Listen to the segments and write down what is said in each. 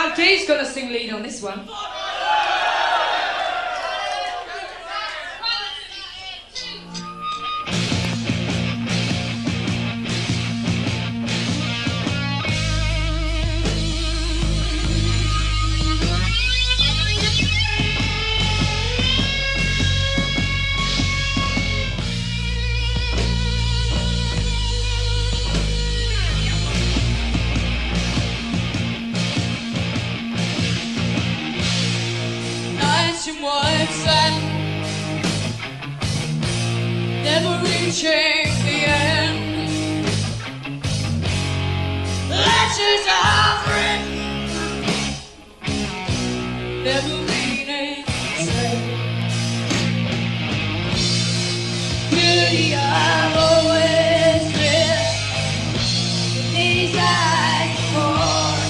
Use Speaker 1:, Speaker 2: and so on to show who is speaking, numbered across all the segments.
Speaker 1: Now Dave's gonna sing lead on this one.
Speaker 2: What's that? Never reaching the end. Letters I've written, never meaning to say. Beauty I've always missed, with these eyes before.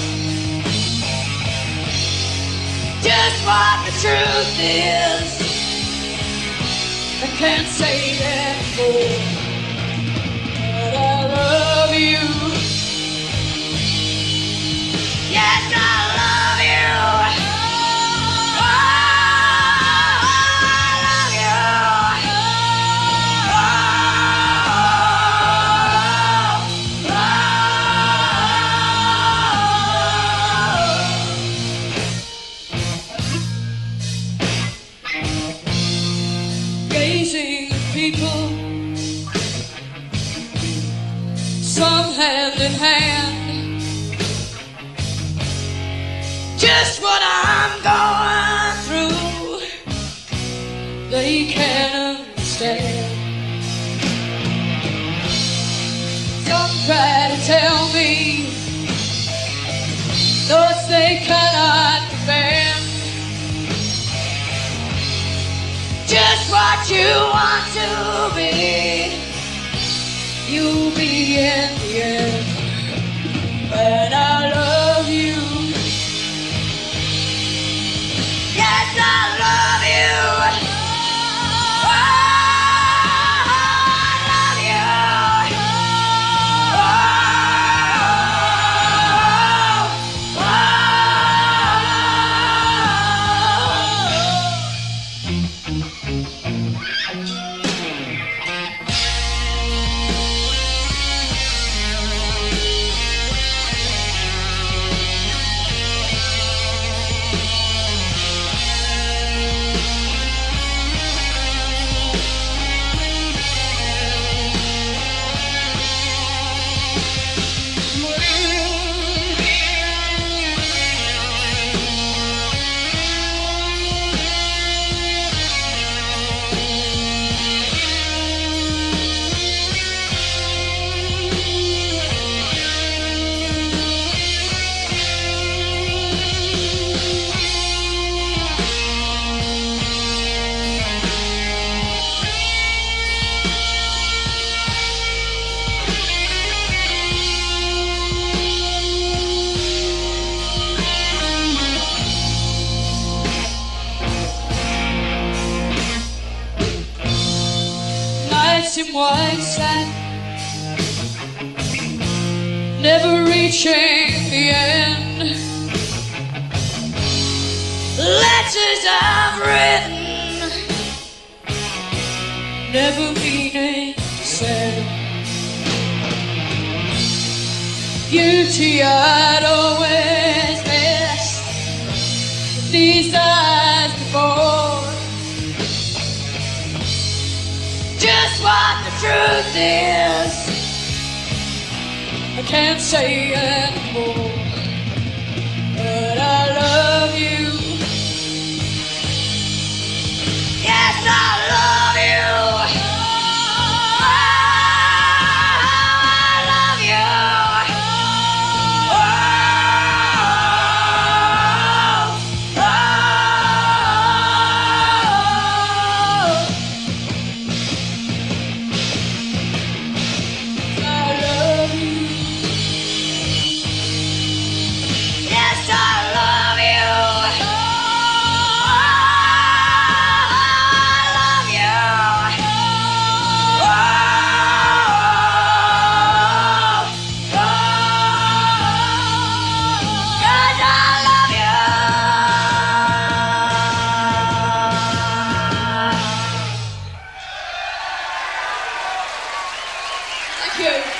Speaker 2: Just what the truth is, I can't say anymore, but I love you. Yes, I love you. Oh, I love you. Gazing at people, some hand in hand. Just what I'm going through, they can't understand. Some try to tell me thoughts they cannot defend. Just what you want to be, you'll be in the end. And I love you. Yes, I love you. Oh, I love you. In white sand, never reaching the end. Letters I've written, never meaning to say. Beauty I'd always missed, with these eyes before. Just what the truth is, I can't say anymore, but I love you. Yes, I love you. Oh, I love you. I love you. Yes, I love you. Good.